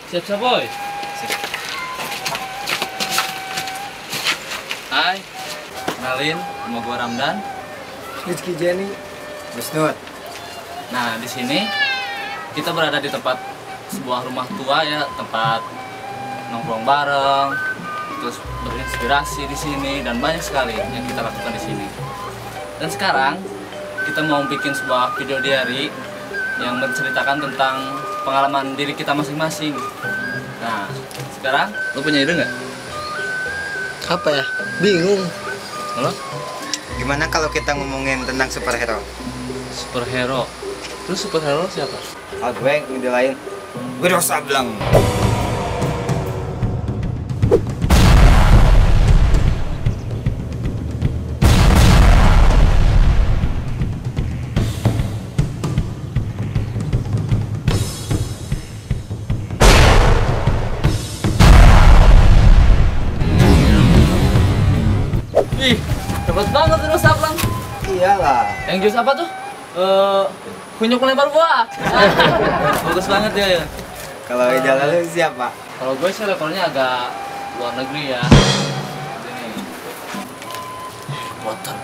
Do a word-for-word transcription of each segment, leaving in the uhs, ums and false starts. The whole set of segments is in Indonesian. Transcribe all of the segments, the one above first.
Siap-siap, boy. Hai, kenalin, nama gua Ramdan. Rizky Jenny. Wisnud. Nah, di sini kita berada di tempat sebuah rumah tua ya, tempat nongkrong bareng, terus berinspirasi di sini dan banyak sekali yang kita lakukan di sini. Dan sekarang kita mau bikin sebuah video diary yang menceritakan tentang pengalaman diri kita masing-masing. Nah, sekarang lu punya ide nggak? Apa ya? Bingung. Halo? Gimana kalau kita ngomongin tentang superhero? Superhero. Terus superhero siapa? Ah, gue ide lain. Wiro Sableng. Ih, cepet banget Wiro Sableng. Iyalah. Yang jurus apa tuh? Eh, kunyuk melempar buah. Bagus banget ya. Kalau ide lalu siapa? Kalau gue sih levelnya agak luar negeri ya. Ini. Water.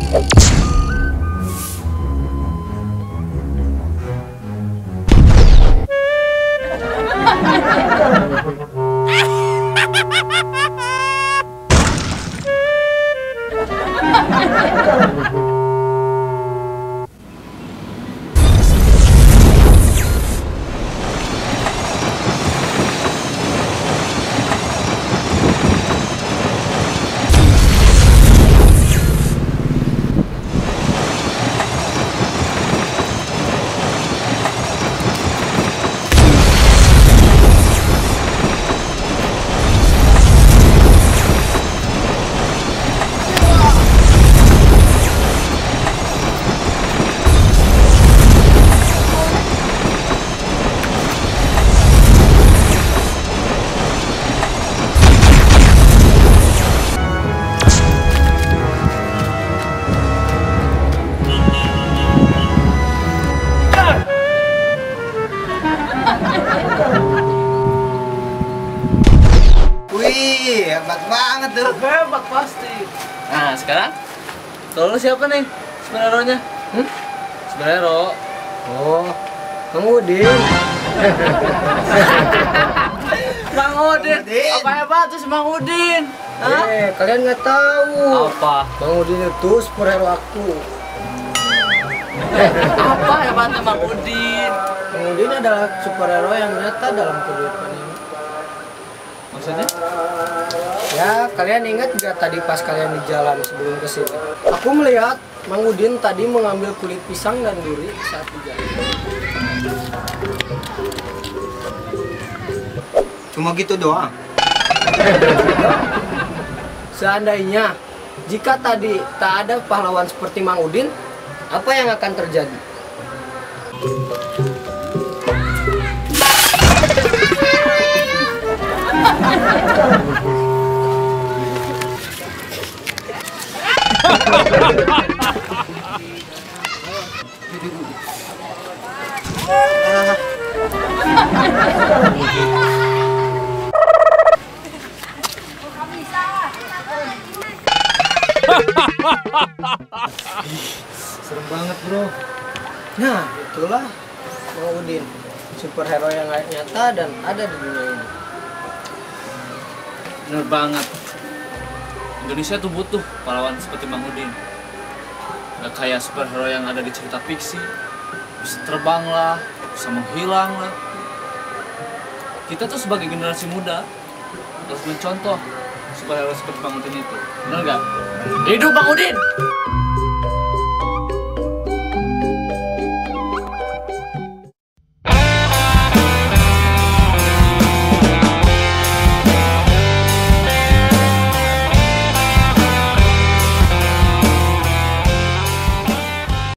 Wih, hebat banget tuh. Hebat pasti. Nah, sekarang kalau lu siapa nih superhero-nya? Hmm? Superhero. Oh, Mang Udin. Mang Udin. Udin. Apa hebat tuh si Mang Udin? Hah? Eh, kalian nggak tahu. Apa? Mang Udin itu superhero aku. Apa hebatnya Mang Udin? Mang Udin adalah superhero yang nyata dalam kehidupan ini. Maksudnya? Ya, kalian ingat nggak tadi pas kalian di jalan sebelum ke sini? Aku melihat Mang Udin tadi mengambil kulit pisang dan duri saat di jalan. Cuma gitu doang. Seandainya jika tadi tak ada pahlawan seperti Mang Udin, apa yang akan terjadi? Serem banget, bro. Nah, itulah Mang Udin, superhero yang nyata dan ada di dunia ini. Bener banget. Indonesia tuh butuh pahlawan seperti Mang Udin. Gak kayak superhero yang ada di cerita fiksi. Bisa terbang lah, bisa menghilang lah. Kita tuh sebagai generasi muda harus mencontoh superhero seperti Mang Udin itu. Bener gak? Hidup Mang Udin!